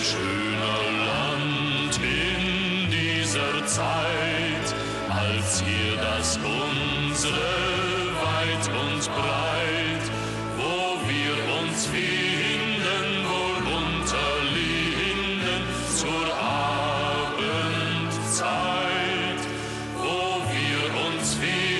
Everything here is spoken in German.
schöner Land in dieser Zeit, als hier das unsere weit und breit, wo wir uns finden, worunter linden zur Abendzeit, wo wir uns finden.